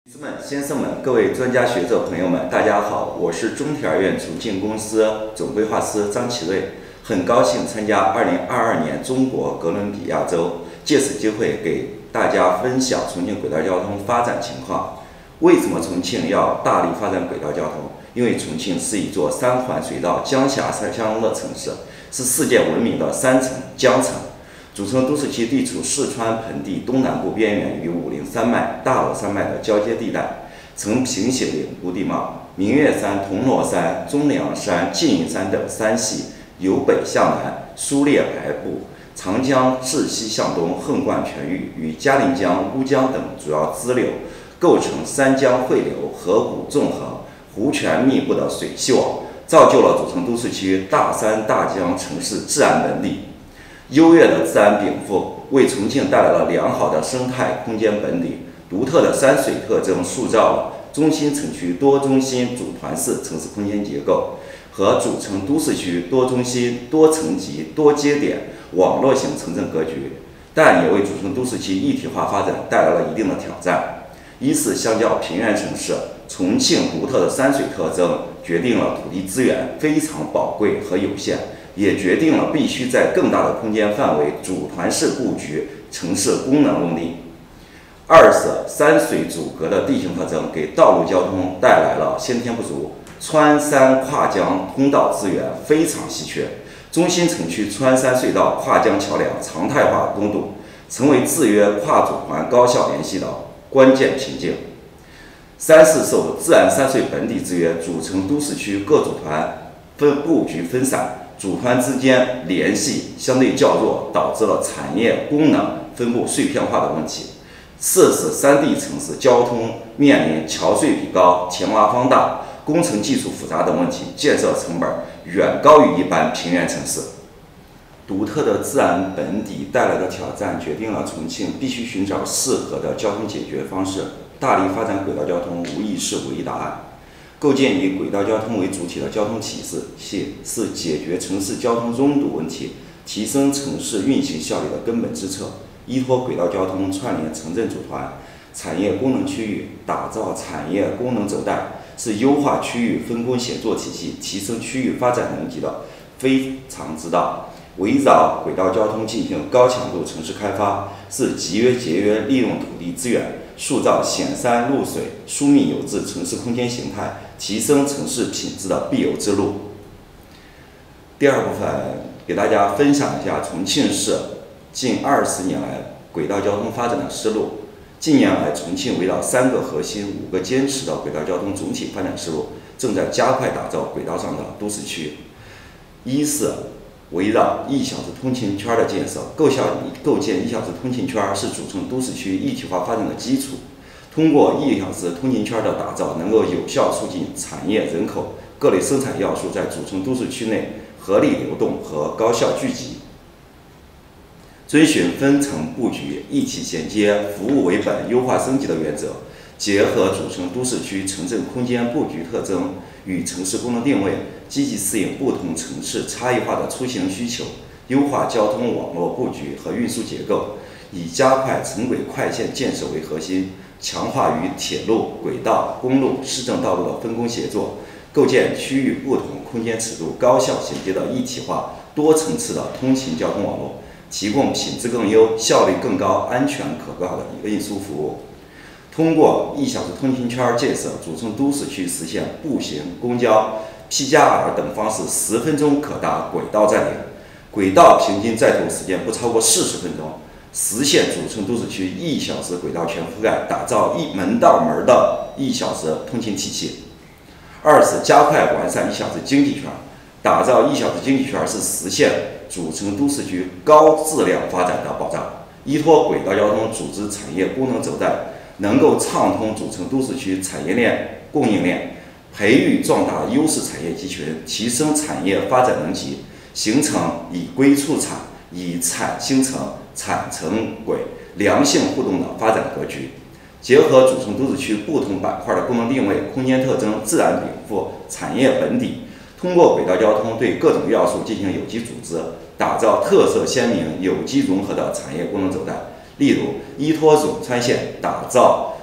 女士们、先生们、各位专家学者朋友们，大家好，我是中铁二院重庆公司总规划师张启瑞，很高兴参加2022年中国哥伦比亚州，借此机会给大家分享重庆轨道交通发展情况。为什么重庆要大力发展轨道交通？因为重庆是一座三环水道江峡三乡的城市，是世界闻名的三城江城。主城都市区地处四川盆地东南部边缘与武陵山脉、大娄山脉的交接地带，呈平行岭部地貌，明月山、铜锣山、钟梁山、缙云山等山系由北向南疏列排布，长江自西向东横贯全域，与嘉陵江、乌江等主要支流构成三江汇流、河谷纵横、湖泉密布的水系网，造就了主城都市区大山大江城市自然本底。优越的自然禀赋为重庆带来了良好的生态空间本底，独特的山水特征塑造了中心城区多中心组团式城市空间结构和主城都市区多中心、多层级、多节点网络型城镇格局，但也为主城都市区一体化发展带来了一定的挑战。一是相较平原城市，重庆独特的山水特征决定了土地资源非常宝贵和有限，也决定了必须在更大的空间范围组团式布局城市功能用地。二是山水阻隔的地形特征给道路交通带来了先天不足，穿山跨江通道资源非常稀缺，中心城区穿山隧道、跨江桥梁常态化东堵，成为制约跨组团高效联系的关键瓶颈。三是受自然山水本底制约，主城都市区各组团布局分散，组团之间联系相对较弱，导致了产业功能分布碎片化的问题。四是山地城市交通面临桥隧比高、田洼方大、工程技术复杂等问题，建设成本远高于一般平原城市。独特的自然本底带来的挑战，决定了重庆必须寻找适合的交通解决方式，大力发展轨道交通无疑是唯一答案。构建以轨道交通为主体的交通体系是解决城市交通拥堵问题、提升城市运行效率的根本之策。依托轨道交通串联城镇组团、产业功能区域，打造产业功能轴带，是优化区域分工协作体系、提升区域发展能级的非常之道。围绕轨道交通进行高强度城市开发，是节约利用土地资源，塑造显山露水、疏密有致城市空间形态，提升城市品质的必由之路。第二部分给大家分享一下重庆市近20年来轨道交通发展的思路。近年来，重庆围绕3个核心、5个坚持的轨道交通总体发展思路，正在加快打造轨道上的都市区。一是围绕1小时通勤圈的建设，构建1小时通勤圈是主城都市区一体化发展的基础。通过1小时通勤圈的打造，能够有效促进产业、人口各类生产要素在主城都市区内合理流动和高效聚集。遵循分层布局、一体衔接、服务为本、优化升级的原则，结合主城都市区城镇空间布局特征与城市功能定位，积极适应不同城市差异化的出行需求，优化交通网络布局和运输结构，以加快城轨快线建设为核心，强化与铁路、轨道、公路、市政道路的分工协作，构建区域不同空间尺度高效衔接的一体化、多层次的通勤交通网络，提供品质更优、效率更高、安全可靠的运输服务。通过1小时通勤圈建设，主城都市区实现步行、公交、P+R 等方式10分钟可达轨道站点，轨道平均在途时间不超过40分钟，实现主城都市区1小时轨道全覆盖，打造门到门的1小时通勤体系。二是加快完善1小时经济圈，打造1小时经济圈是实现主城都市区高质量发展的保障。依托轨道交通组织产业功能轴带，能够畅通主城都市区产业链、供应链，培育壮大优势产业集群，提升产业发展能级，形成以归促产、以产兴城、产成轨良性互动的发展格局。结合主城都市区不同板块的功能定位、空间特征、自然禀赋、产业本底，通过轨道交通对各种要素进行有机组织，打造特色鲜明、有机融合的产业功能轴带。例如，依托永川线打造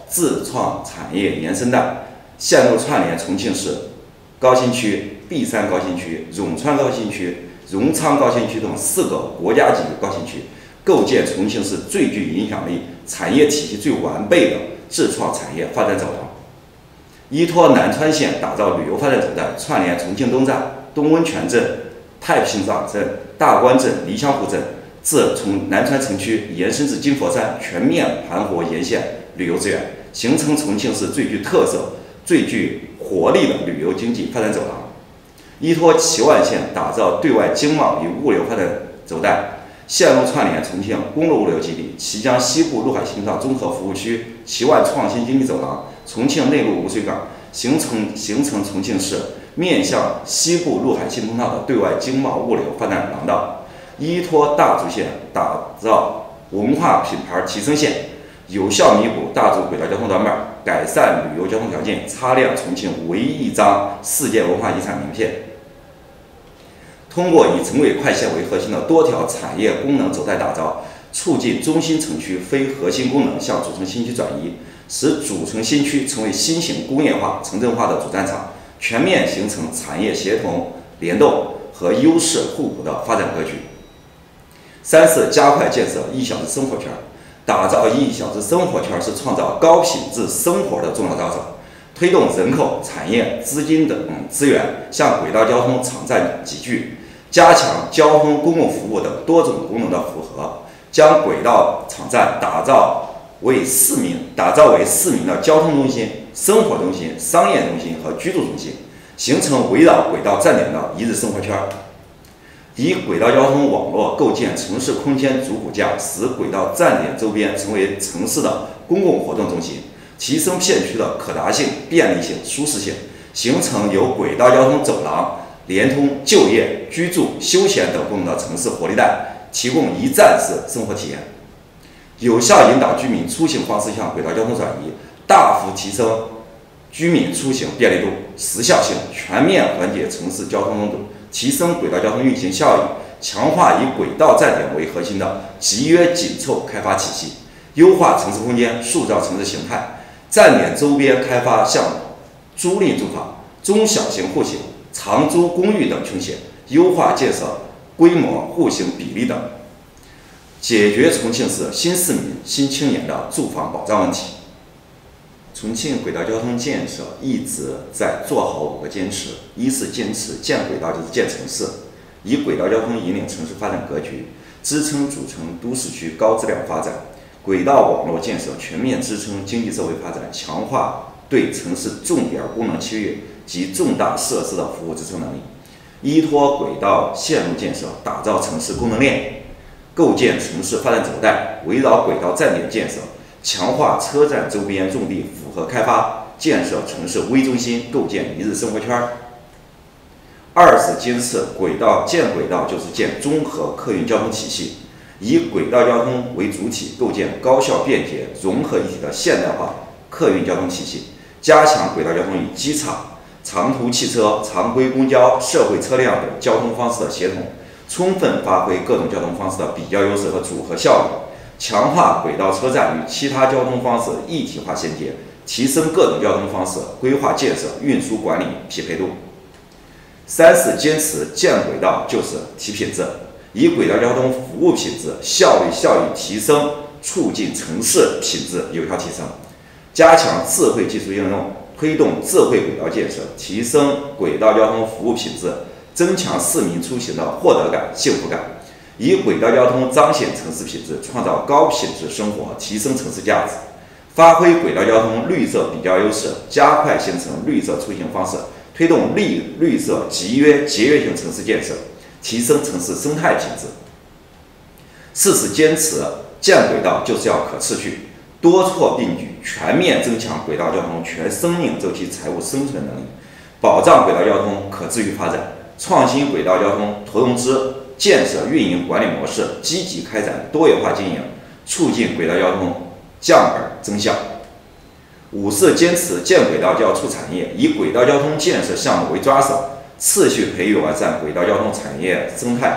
自创产业延伸带，线路串联重庆市高新区、璧山高新区、永川高新区、荣昌高新区等4个国家级高新区，构建重庆市最具影响力、产业体系最完备的自创产业发展走廊。依托南川线打造旅游发展走带，串联重庆东站、东温泉镇、太平港镇、大关镇、梨香湖镇，自从南川城区延伸至金佛山，全面盘活沿线旅游资源，形成重庆市最具特色、最具活力的旅游经济发展走廊。依托齐万线打造对外经贸与物流发展走带，线路串联重庆公路物流基地、綦江西部陆海新道综合服务区、齐万创新经济走廊、重庆内陆污水港，形成重庆市面向西部陆海新通道的对外经贸物流发展廊道。依托大足线打造文化品牌提升线，有效弥补大足轨道交通短板，改善旅游交通条件，擦亮重庆唯一一张世界文化遗产名片。通过以城轨快线为核心的多条产业功能走带打造，促进中心城区非核心功能向主城新区转移，使主城新区成为新型工业化、城镇化的主战场，全面形成产业协同联动和优势互补的发展格局。3是加快建设1小时生活圈，打造1小时生活圈是创造高品质生活的重要抓手，推动人口、产业、资金等资源向轨道交通场站集聚，加强交通公共服务等多种功能的符合，将轨道场站打造为市民的交通中心、生活中心、商业中心和居住中心，形成围绕轨道站点的一日生活圈。以轨道交通网络构建城市空间主骨架，使轨道站点周边成为城市的公共活动中心，提升片区的可达性、便利性、舒适性，形成由轨道交通走廊连通就业、居住、休闲等功能的城市活力带，提供一站式生活体验，有效引导居民出行方式向轨道交通转移，大幅提升居民出行便利度、时效性，全面缓解城市交通拥堵，提升轨道交通运行效益，强化以轨道站点为核心的集约紧凑开发体系，优化城市空间，塑造城市形态。站点周边开发项目、租赁住房、中小型户型、长租公寓等倾斜，优化建设规模、户型比例等，解决重庆市新市民、新青年的住房保障问题。重庆轨道交通建设一直在做好5个坚持：一是坚持建轨道就是建城市，以轨道交通引领城市发展格局，支撑主城都市区高质量发展；轨道网络建设全面支撑经济社会发展，强化对城市重点功能区域及重大设施的服务支撑能力；依托轨道线路建设，打造城市功能链，构建城市发展走带，围绕轨道站点建设，强化车站周边用地复合开发，建设城市微中心，构建一日生活圈。2是坚持建轨道就是建综合客运交通体系，以轨道交通为主体，构建高效便捷、融合一体的现代化客运交通体系，加强轨道交通与机场、长途汽车、常规公交、社会车辆等交通方式的协同，充分发挥各种交通方式的比较优势和组合效应，强化轨道车站与其他交通方式一体化衔接，提升各种交通方式规划建设、运输管理匹配度。3是坚持建轨道就是提品质，以轨道交通服务品质、效率提升，促进城市品质有效提升，加强智慧技术应用，推动智慧轨道建设，提升轨道交通服务品质，增强市民出行的获得感、幸福感，以轨道交通彰显城市品质，创造高品质生活，提升城市价值，发挥轨道交通绿色比较优势，加快形成绿色出行方式，推动绿色节约性城市建设，提升城市生态品质。4是坚持建轨道就是要可持续，多措并举，全面增强轨道交通全生命周期财务生存能力，保障轨道交通可持续发展，创新轨道交通投融资、建设运营管理模式，积极开展多元化经营，促进轨道交通降本增效。5是坚持建轨道就要促产业，以轨道交通建设项目为抓手，次序培育完善轨道交通产业生态，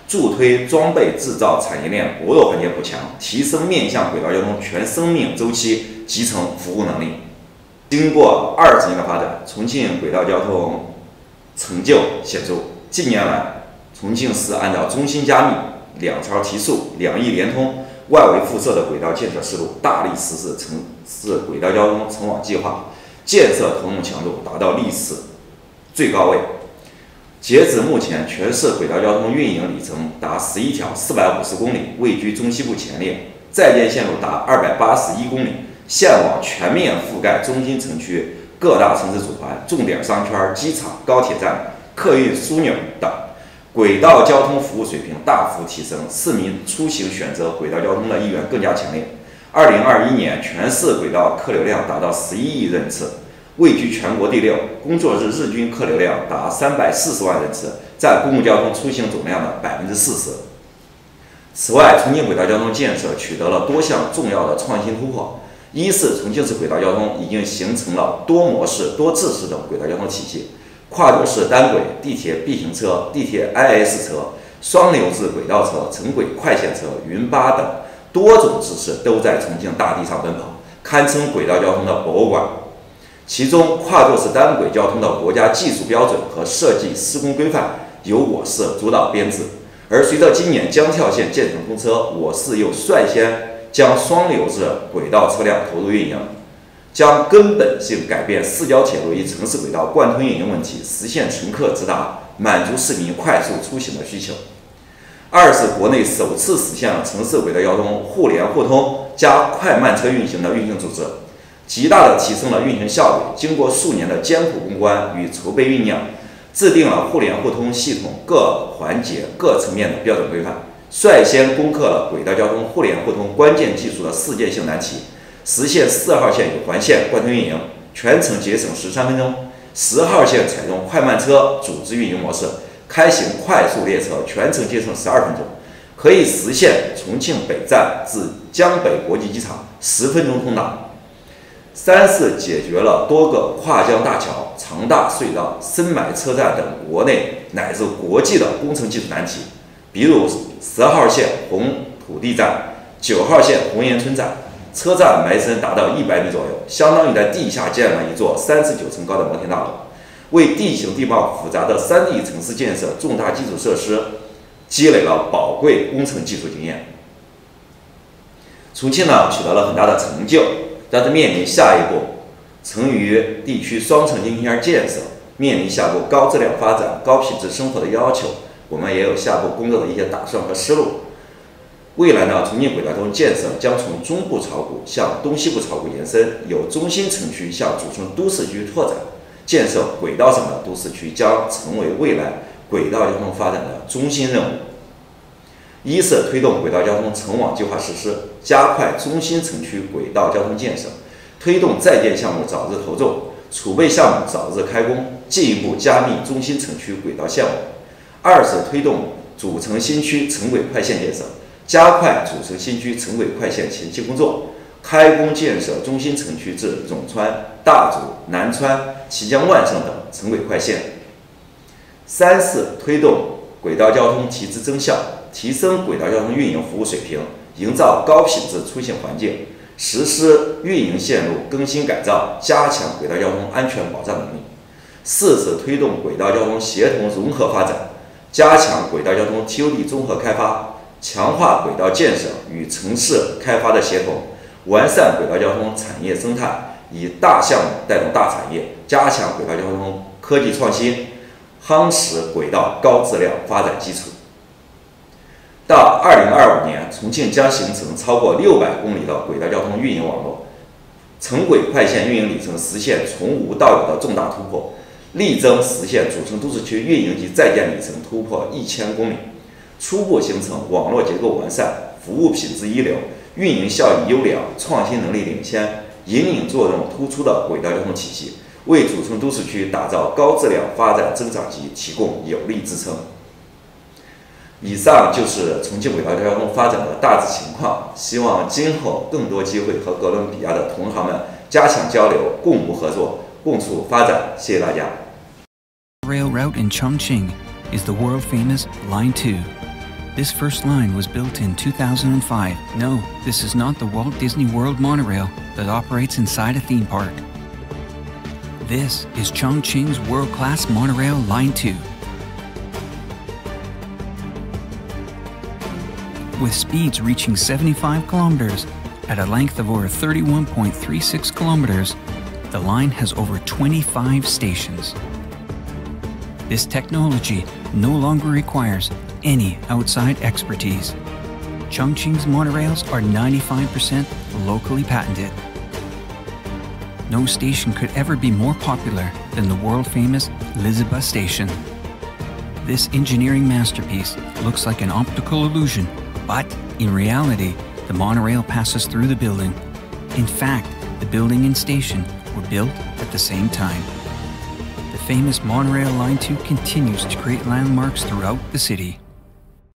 助推装备制造产业链薄弱环节补强，提升面向轨道交通全生命周期集成服务能力。经过20年的发展，重庆轨道交通成就显著。近年来，重庆市按照中心加密、2超提速、2翼联通、外围辐射的轨道建设思路，大力实施城市轨道交通成网计划，建设投入强度达到历史最高位。截止目前，全市轨道交通运营里程达11条，450公里，位居中西部前列，在建线路达281公里，线网全面覆盖中心城区各大城市组团、重点商圈、机场、高铁站、客运枢纽等，轨道交通服务水平大幅提升，市民出行选择轨道交通的意愿更加强烈。2021年，全市轨道客流量达到11亿人次，位居全国第6，工作日日均客流量达340万人次，占公共交通出行总量的40%。此外，重庆轨道交通建设取得了多项重要的创新突破。一是重庆市轨道交通已经形成了多模式、多制式的轨道交通体系，跨度式单轨、地铁 B 型车、地铁 IS 车、双流制轨道车、城轨快线车、云巴等多种制式都在重庆大地上奔跑，堪称轨道交通的博物馆。其中，跨度式单轨交通的国家技术标准和设计施工规范由我市主导编制，而随着今年江跳线建成通车，我市又率先将双流制轨道车辆投入运营，将根本性改变市郊铁路与城市轨道贯通运营问题，实现乘客直达，满足市民快速出行的需求。二是国内首次实现了城市轨道交通互联互通加快慢车运行的运行组织，极大地提升了运行效率。经过数年的艰苦攻关与筹备酝酿，制定了互联互通系统各环节、各层面的标准规范，率先攻克了轨道交通互联互通关键技术的世界性难题，实现4号线与环线贯通运营，全程节省13分钟；10号线采用快慢车组织运营模式，开行快速列车，全程节省12分钟，可以实现重庆北站至江北国际机场10分钟通达。三是解决了多个跨江大桥、长大隧道、深埋车站等国内乃至国际的工程技术难题，比如10号线红土地站、9号线红岩村站，车站埋深达到100米左右，相当于在地下建了一座39层高的摩天大楼，为地形地貌复杂的3D 城市建设重大基础设施积累了宝贵工程技术经验。重庆呢取得了很大的成就，但是面临下一步成渝地区双城经济圈建设，面临下步高质量发展、高品质生活的要求，我们也有下步工作的一些打算和思路。未来呢，重庆轨道交通建设将从中部槽谷向东西部槽谷延伸，由中心城区向主城都市区拓展，建设轨道上的都市区将成为未来轨道交通发展的中心任务。一是推动轨道交通成网计划实施，加快中心城区轨道交通建设，推动在建项目早日投中，储备项目早日开工，进一步加密中心城区轨道线网。二是推动主城新区城轨快线建设，加快主城新区城轨快线前期工作，开工建设中心城区至永川、大竹、南川、綦江、万盛等城轨快线。三是推动轨道交通提质增效，提升轨道交通运营服务水平，营造高品质出行环境，实施运营线路更新改造，加强轨道交通安全保障能力。四是推动轨道交通协同融合发展，加强轨道交通 TOD 综合开发，强化轨道建设与城市开发的协同，完善轨道交通产业生态，以大项目带动大产业，加强轨道交通科技创新，夯实轨道高质量发展基础。到2025年，重庆将形成超过600公里的轨道交通运营网络，城轨快线运营里程实现从无到有的重大突破，力争实现主城都市区运营及在建里程突破1000公里，初步形成网络结构完善、服务品质一流、运营效益优良、创新能力领先、引领作用突出的轨道交通体系，为主城都市区打造高质量发展增长极提供有力支撑。以上就是重庆轨道交通发展的大致情况，希望今后更多机会和哥伦比亚的同行们加强交流，共谋合作，共促发展。谢谢大家。 Rail route in Chongqing is the world-famous Line 2. This first line was built in 2005. No, this is not the Walt Disney World monorail that operates inside a theme park. This is Chongqing's world-class monorail Line 2. With speeds reaching 75 kilometers at a length of over 31.36 kilometers, the line has over 25 stations. This technology no longer requires any outside expertise. Chongqing's monorails are 95% locally patented. No station could ever be more popular than the world-famous Liziba station. This engineering masterpiece looks like an optical illusion, but in reality, the monorail passes through the building. In fact, the building and station were built at the same time. The famous monorail Line 2 continues to create landmarks throughout the city.